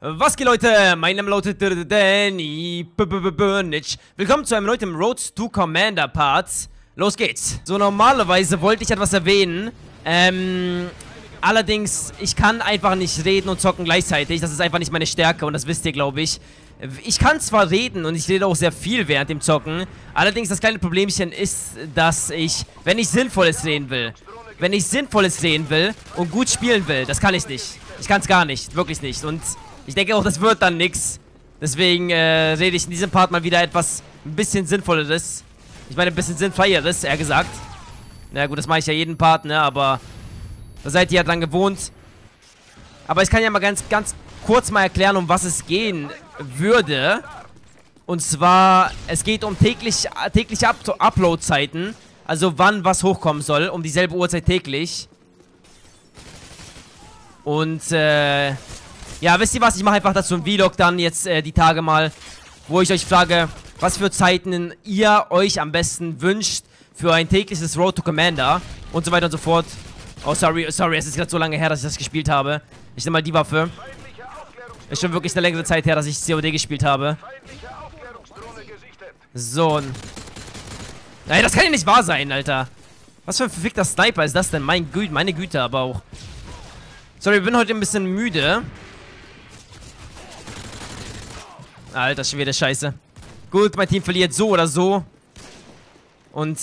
Was geht, Leute? Mein Name lautet Danny Burnich. Willkommen zu einem neuen Road to Commander Part. Los geht's. So, normalerweise wollte ich etwas erwähnen. Allerdings, ich kann einfach nicht reden und zocken gleichzeitig. Das ist einfach nicht meine Stärke und das wisst ihr, glaube ich. Ich kann zwar reden und ich rede auch sehr viel während dem Zocken. Allerdings, das kleine Problemchen ist, dass ich, wenn ich Sinnvolles sehen will, und gut spielen will, das kann ich nicht. Ich kann es gar nicht, wirklich nicht. Und ich denke auch, das wird dann nix. Deswegen rede ich in diesem Part mal wieder etwas ein bisschen Sinnvolleres. Ich meine, ein bisschen Sinnfreieres, eher gesagt. Na gut, das mache ich ja jeden Part, ne, aber da seid ihr ja dran gewohnt. Aber ich kann ja mal ganz kurz mal erklären, um was es gehen würde. Und zwar, es geht um tägliche Upload-Zeiten. Also wann was hochkommen soll, um dieselbe Uhrzeit täglich. Und, ja, wisst ihr was? Ich mache einfach dazu ein Vlog dann jetzt die Tage mal, wo ich euch frage, was für Zeiten ihr euch am besten wünscht für ein tägliches Road to Commander und so weiter und so fort. Oh, sorry, es ist gerade so lange her, dass ich das gespielt habe. Ich nehme mal die Waffe. Ist schon wirklich eine längere Zeit her, dass ich COD gespielt habe. So. Ey, das kann ja nicht wahr sein, Alter. Was für ein verfickter Sniper ist das denn? Meine Güte, aber auch. Sorry, ich bin heute ein bisschen müde. Alter Schwede, scheiße. Gut, mein Team verliert so oder so. Und,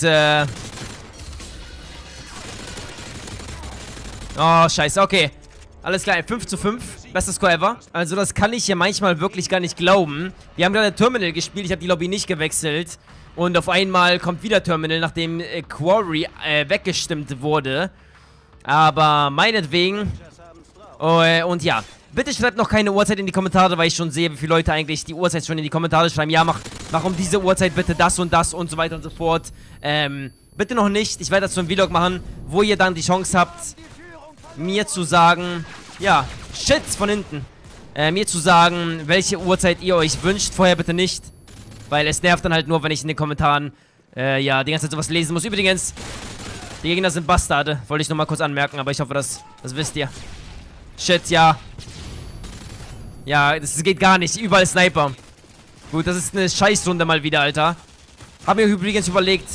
oh, scheiße, okay. Alles klar, 5:5. Bestes Score ever. Also, das kann ich hier manchmal wirklich gar nicht glauben. Wir haben gerade Terminal gespielt, ich habe die Lobby nicht gewechselt. Und auf einmal kommt wieder Terminal, nachdem Quarry weggestimmt wurde. Aber meinetwegen. Und ja, bitte schreibt noch keine Uhrzeit in die Kommentare, weil ich schon sehe, wie viele Leute eigentlich die Uhrzeit schon in die Kommentare schreiben. Ja, mach um diese Uhrzeit bitte das und so weiter und so fort. Bitte noch nicht. Ich werde dazu ein Vlog machen, wo ihr dann die Chance habt, mir zu sagen, ja, shit, von hinten. Mir zu sagen, welche Uhrzeit ihr euch wünscht. Vorher bitte nicht. Weil es nervt dann halt nur, wenn ich in den Kommentaren, ja, die ganze Zeit sowas lesen muss. Übrigens, die Gegner sind Bastarde. Wollte ich nur mal kurz anmerken, aber ich hoffe, das wisst ihr. Shit, ja. Ja, das geht gar nicht. Überall Sniper. Gut, das ist eine Scheißrunde mal wieder, Alter. Hab mir übrigens überlegt,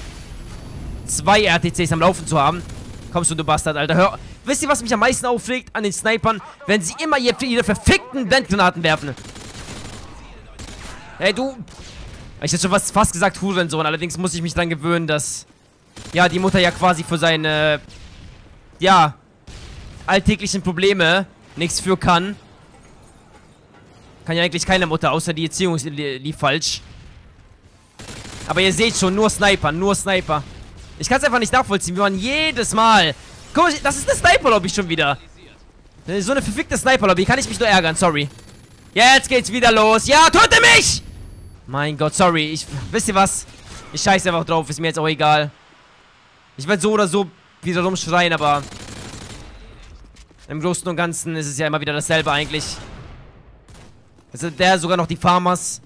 2 RTCs am Laufen zu haben. Kommst du Bastard, Alter. Hör. Wisst ihr, was mich am meisten aufregt an den Snipern? Wenn sie immer ihre verfickten Blendgranaten werfen. Hey, du. Ich hätte schon fast gesagt Hurensohn. Allerdings muss ich mich dran gewöhnen, dass, ja, die Mutter ja quasi für seine, ja, alltäglichen Probleme nichts für kann. Kann ja eigentlich keine Mutter, außer die Erziehung lief falsch. Aber ihr seht schon, nur Sniper, nur Sniper. Ich kann es einfach nicht nachvollziehen, wie man jedes Mal... Guck mal, das ist eine Sniper-Lobby schon wieder. So eine verfickte Sniper-Lobby, kann ich mich nur ärgern, sorry. Jetzt geht's wieder los. Ja, töte mich! Mein Gott, sorry, wisst ihr was? Ich scheiße einfach drauf, ist mir jetzt auch egal. Ich werde so oder so wieder rumschreien, aber... im Großen und Ganzen ist es ja immer wieder dasselbe eigentlich. Jetzt hat der sogar noch die Farmers.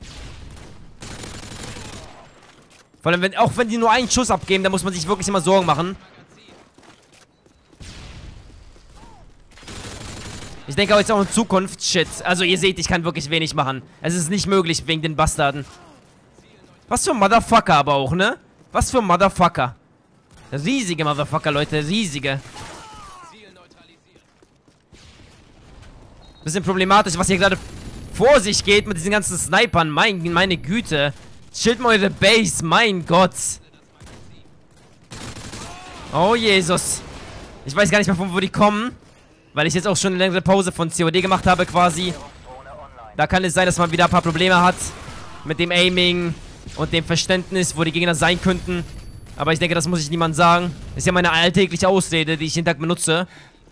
Vor allem, auch wenn die nur einen Schuss abgeben, da muss man sich wirklich immer Sorgen machen. Ich denke auch jetzt auch in Zukunft, shit. Also ihr seht, ich kann wirklich wenig machen. Es ist nicht möglich wegen den Bastarden. Was für ein Motherfucker aber auch, ne? Was für ein Motherfucker. Riesige Motherfucker, Leute, riesige. Bisschen problematisch, was hier gerade vor sich geht mit diesen ganzen Snipern. Meine Güte. Chillt mal eure Base, mein Gott. Oh, Jesus. Ich weiß gar nicht mehr, von wo die kommen. Weil ich jetzt auch schon eine längere Pause von COD gemacht habe, quasi. Da kann es sein, dass man wieder ein paar Probleme hat. Mit dem Aiming und dem Verständnis, wo die Gegner sein könnten. Aber ich denke, das muss ich niemandem sagen. Ist ja meine alltägliche Ausrede, die ich jeden Tag benutze.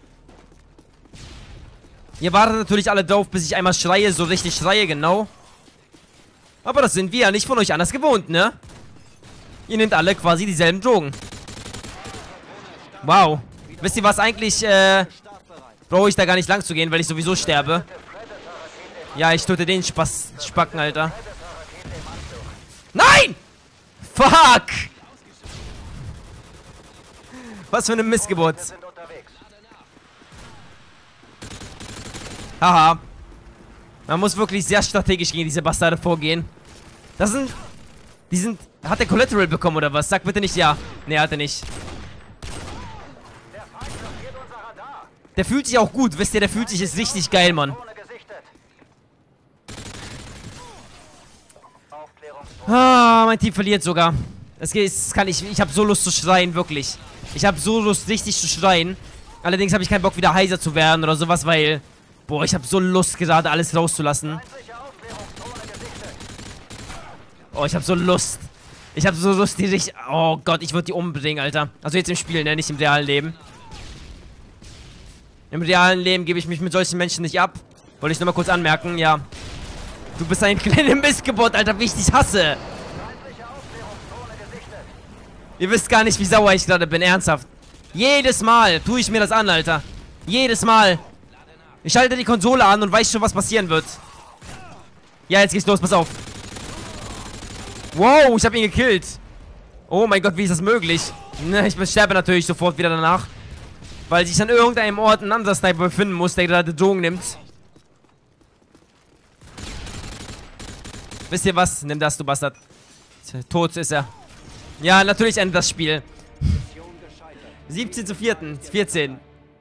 Ihr wartet natürlich alle drauf, bis ich einmal schreie, so richtig schreie, genau. Aber das sind wir ja nicht von euch anders gewohnt, ne? Ihr nehmt alle quasi dieselben Drogen. Wow. Wisst ihr was, eigentlich, brauche ich da gar nicht lang zu gehen, weil ich sowieso sterbe. Ja, ich töte den Spacken, Alter. Nein! Fuck! Was für eine Missgeburt. Haha. Man muss wirklich sehr strategisch gegen diese Bastarde vorgehen. Das sind... Die sind... Hat der Collateral bekommen oder was? Sag bitte nicht ja. Nee, hat er nicht. Der fühlt sich auch gut. Wisst ihr, der fühlt sich ist richtig geil, Mann. Ah, mein Team verliert sogar. Es kann ich... Ich habe so Lust zu schreien, wirklich. Ich habe so Lust, richtig zu schreien. Allerdings habe ich keinen Bock, wieder heiser zu werden oder sowas, weil... Boah, ich habe so Lust, gerade alles rauszulassen. Oh, ich habe so Lust. Ich habe so Lust, die sich... Oh Gott, ich würde die umbringen, Alter. Also jetzt im Spiel, ne? Nicht im realen Leben. Im realen Leben gebe ich mich mit solchen Menschen nicht ab. Wollte ich nur mal kurz anmerken, ja. Du bist ein kleiner Missgeburt, Alter, wie ich dich hasse. Ihr wisst gar nicht, wie sauer ich gerade bin, ernsthaft. Jedes Mal tue ich mir das an, Alter. Jedes Mal. Ich schalte die Konsole an und weiß schon, was passieren wird. Ja, jetzt geht's los, pass auf. Wow, ich habe ihn gekillt. Oh mein Gott, wie ist das möglich? Ich sterbe natürlich sofort wieder danach. Weil sich an irgendeinem Ort ein anderer Sniper befinden muss, der gerade Drogen nimmt. Wisst ihr was? Nimm das, du Bastard. Tot ist er. Ja, natürlich endet das Spiel. 17:4. 14.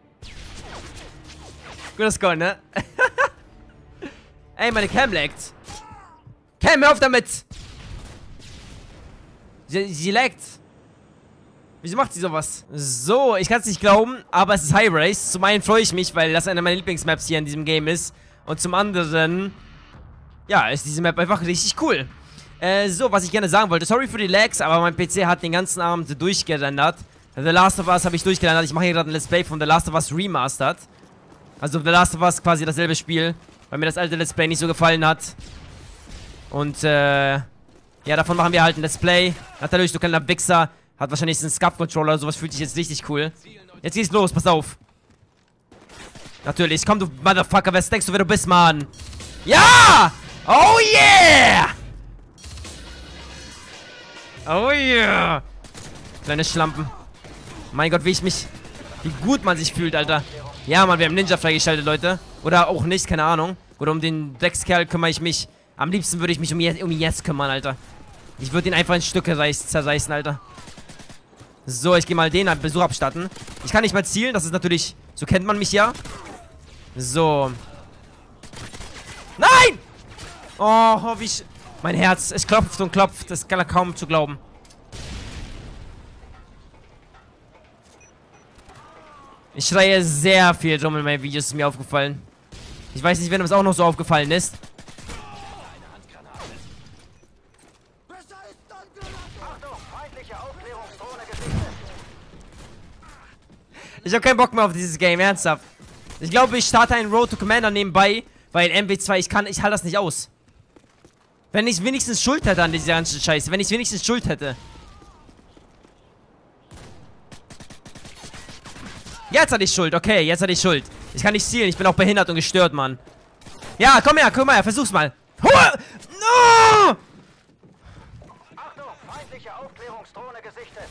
Guter Score, ne? Ey, meine Cam laggt. Cam, hör auf damit! Sie laggt. Wieso macht sie sowas? So, ich kann es nicht glauben, aber es ist High Race. Zum einen freue ich mich, weil das eine meiner Lieblingsmaps hier in diesem Game ist. Und zum anderen, ja, ist diese Map einfach richtig cool. So, was ich gerne sagen wollte. Sorry für die Lags, aber mein PC hat den ganzen Abend durchgerendert. The Last of Us habe ich durchgerendert. Ich mache hier gerade ein Let's Play von The Last of Us Remastered. Also The Last of Us quasi dasselbe Spiel, weil mir das alte Let's Play nicht so gefallen hat. Und, ja, davon machen wir halt ein Let's Play. Natürlich, du kleiner Wichser. Hat wahrscheinlich einen Scuff-Controller, sowas fühlt sich jetzt richtig cool. Jetzt geht's los, pass auf. Natürlich, komm du Motherfucker, wer denkst du, wer du bist, Mann? Ja! Oh yeah! Oh yeah! Kleine Schlampen. Mein Gott, wie gut man sich fühlt, Alter. Ja, Mann, wir haben Ninja freigeschaltet, Leute. Oder auch nicht, keine Ahnung. Oder um den Dreckskerl kümmere ich mich. Am liebsten würde ich mich um ihn jetzt kümmern, Alter. Ich würde ihn einfach in Stücke zerreißen, Alter. So, ich gehe mal den Besuch abstatten. Ich kann nicht mal zielen, das ist natürlich... So kennt man mich ja. So. Nein! Oh, wie... Mein Herz, es klopft und klopft. Das kann er kaum zu glauben. Ich schreie sehr viel drum in meinen Videos, ist mir aufgefallen. Ich weiß nicht, wenn uns auch noch so aufgefallen ist. Ich habe keinen Bock mehr auf dieses Game, ernsthaft. Ich glaube, ich starte einen Road to Commander nebenbei, weil MW2, ich halte das nicht aus. Wenn ich wenigstens Schuld hätte an dieser ganzen Scheiße, wenn ich wenigstens Schuld hätte. Jetzt hatte ich Schuld, okay, jetzt hatte ich Schuld. Ich kann nicht zielen, ich bin auch behindert und gestört, Mann. Ja, komm her, versuch's mal. No! Achtung, feindliche Aufklärungsdrohne gesichtet.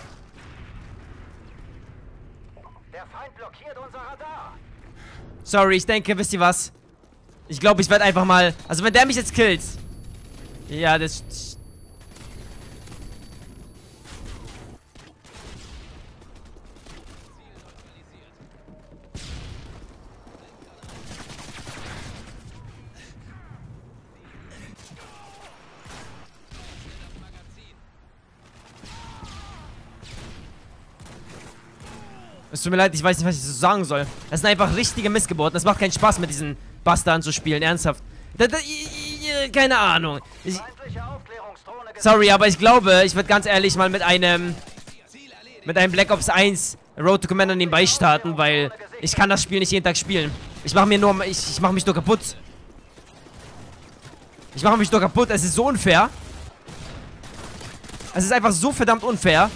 Der Feind blockiert unser Radar. Sorry, ich denke, wisst ihr was? Ich glaube, ich werde einfach mal... Also, wenn der mich jetzt killt... Ja, das... Es tut mir leid, ich weiß nicht, was ich so sagen soll. Das sind einfach richtige Missgeburten. Das macht keinen Spaß, mit diesen Bastarden zu spielen, ernsthaft. Keine Ahnung. Sorry, aber ich glaube, ich werde ganz ehrlich mal mit einem Black Ops 1 Road to Commander nebenbei starten, weil ich kann das Spiel nicht jeden Tag spielen. Ich mache mich nur kaputt. Ich mache mich nur kaputt. Es ist so unfair. Es ist einfach so verdammt unfair.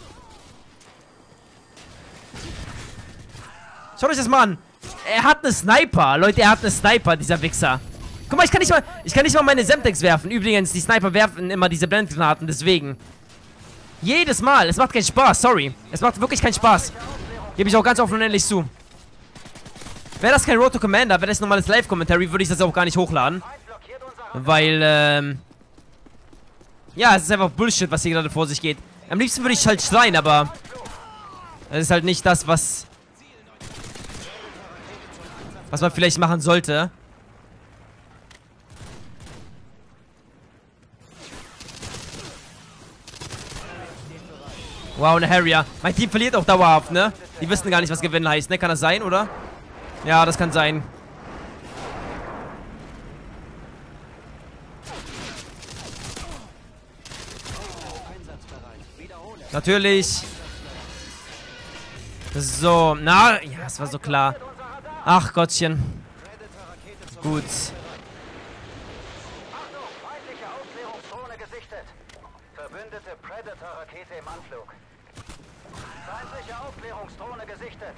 Schaut euch das mal an. Er hat eine Sniper. Leute, er hat eine Sniper, dieser Wichser. Guck mal, ich kann nicht mal meine Semtex werfen. Übrigens, die Sniper werfen immer diese Blendgranaten, deswegen. Jedes Mal. Es macht keinen Spaß, sorry. Es macht wirklich keinen Spaß. Gebe ich auch ganz offen und ehrlich zu. Wäre das kein Road to Commander, wäre das normales Live-Commentary, würde ich das auch gar nicht hochladen. Feind blockiert unser Radar. Weil, ja, es ist einfach Bullshit, was hier gerade vor sich geht. Am liebsten würde ich halt schreien, aber es ist halt nicht das, was man vielleicht machen sollte. Wow, eine Harrier. Mein Team verliert auch dauerhaft, ne? Die wissen gar nicht, was gewinnen heißt, ne? Kann das sein, oder? Ja, das kann sein. Natürlich. So, na, ja, es war so klar. Ach Gottchen. Gut. Achtung, feindliche Aufklärungsdrohne gesichtet. Verbündete Predator-Rakete im Anflug. Feindliche Aufklärungsdrohne gesichtet.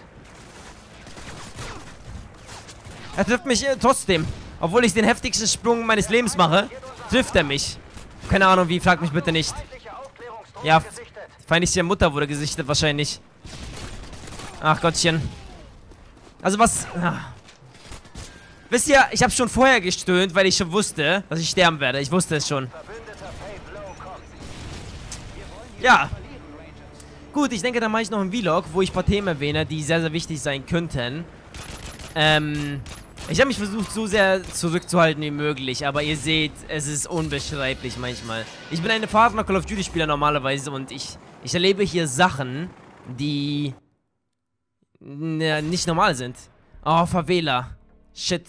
Er trifft mich trotzdem. Obwohl ich den heftigsten Sprung meines Lebens mache, trifft er mich. Keine Ahnung wie, frag mich bitte nicht. Feindliche Aufklärungsdrohne Ja, gesichtet. feindliche Mutter wurde gesichtet wahrscheinlich. Ach Gottchen. Also was... Wisst ihr, ich habe schon vorher gestöhnt, weil ich schon wusste, dass ich sterben werde. Ich wusste es schon. Verbündeter Payload kommt. Ja. Gut, ich denke, dann mache ich noch einen Vlog, wo ich ein paar Themen erwähne, die sehr, sehr wichtig sein könnten. Ich habe mich versucht, so sehr zurückzuhalten wie möglich, aber ihr seht, es ist unbeschreiblich manchmal. Ich bin ein erfahrener Call of Duty Spieler normalerweise und ich erlebe hier Sachen, die nicht normal sind. Oh, Favela. Shit.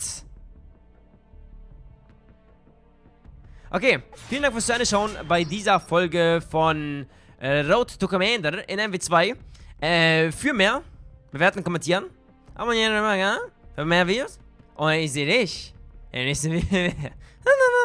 Okay, vielen Dank fürs Zuschauen bei dieser Folge von Road to Commander in MW2. Für mehr, bewerten, kommentieren, abonnieren, für mehr Videos. Und ich sehe dich im nächsten Video.